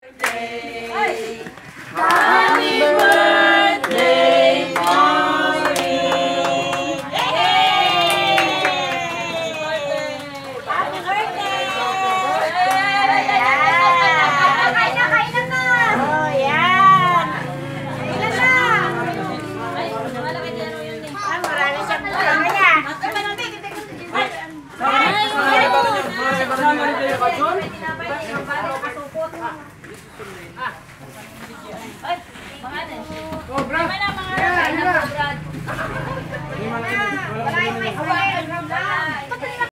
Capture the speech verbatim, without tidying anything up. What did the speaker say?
Happy birthday, Maureen! Happy birthday! Kain na, kain na na! Oh, yan! Kain na na! Ay, malaki dyan o yun eh. Ah, marami siyang buka kaya. Ay, malaki, kita ko sa dyan. Ay, Ay, mga ano? Oh, Brad! Mga ano?